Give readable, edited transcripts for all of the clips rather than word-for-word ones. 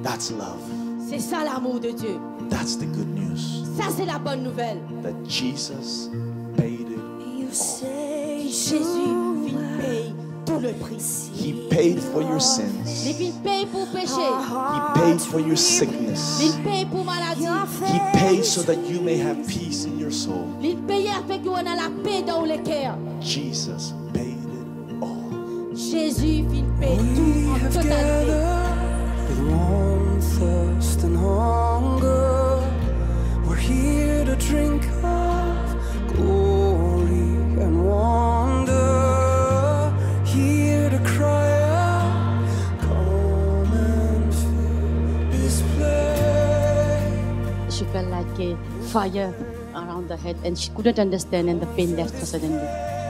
That's love. C'est ça l'amour de Dieu. That's the good news. Ça c'est la bonne nouvelle. That Jesus paid it all. Jésus vient payer tout le prix. He paid for your sins. Il vient payer pour péché. He paid for your sickness. Il paye pour maladie. He paid so that you may have peace in your soul. Il paye afin qu'on ait la paix dans le cœur. Jesus paid it all. Jésus vient payer tout en totalité. With warm thirst and hunger, we're here to drink of glory and wonder. Here to cry out, come and fill this place. She felt like a fire around the head and she couldn't understand, and the pain left her suddenly.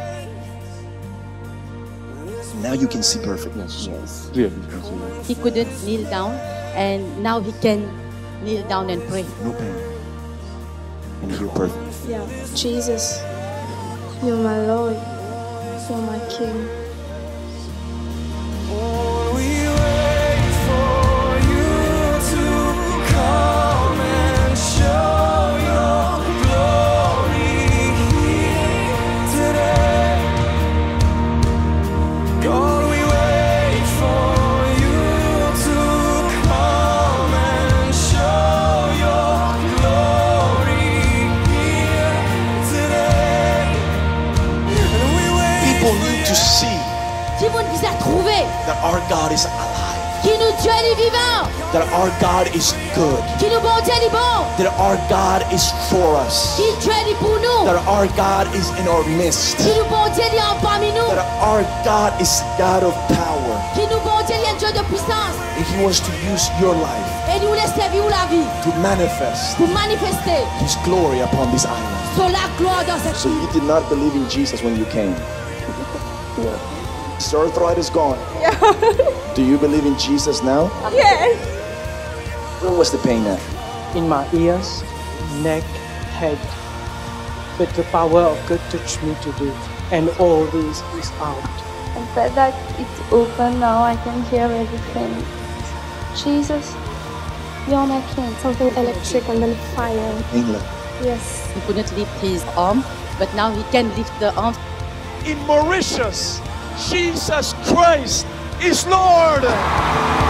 Now you can see perfectly. Yes. Really? He couldn't kneel down, and now he can kneel down and pray. No pain. And you're perfect. Yeah, Jesus, you're my Lord, you're my King. Oh, we wait for you to come and show your glory here today. God, we wait for you to come and show your glory here today. And we wait. People need to see Si vous nous a trouvé, that our God is alive. qui nous Dieu est vivant, That our God is good. qui nous bon Dieu est bon, That our God is for us. qui Dieu est pour nous, That our God is in our midst. qui nous bon Dieu est en parmi nous, That our God is God of power. qui nous bon Dieu est un Dieu de puissance, And He wants to use your life et nous laisse servir la vie to manifest pour manifester His glory upon this island. sur la gloire dans cette So vie. you did not believe in Jesus when you came? Sore arthritis gone? Yeah. Do you believe in Jesus now? Yes. Where was the pain at? in my ears, neck, head. But the power of God touched me today, and all this is out. I felt that it's open now, I can hear everything. Jesus, you're my King. Something electric and then fire. England. Yes. He couldn't lift his arm, but now he can lift the arm. In Mauritius, Jesus Christ is Lord.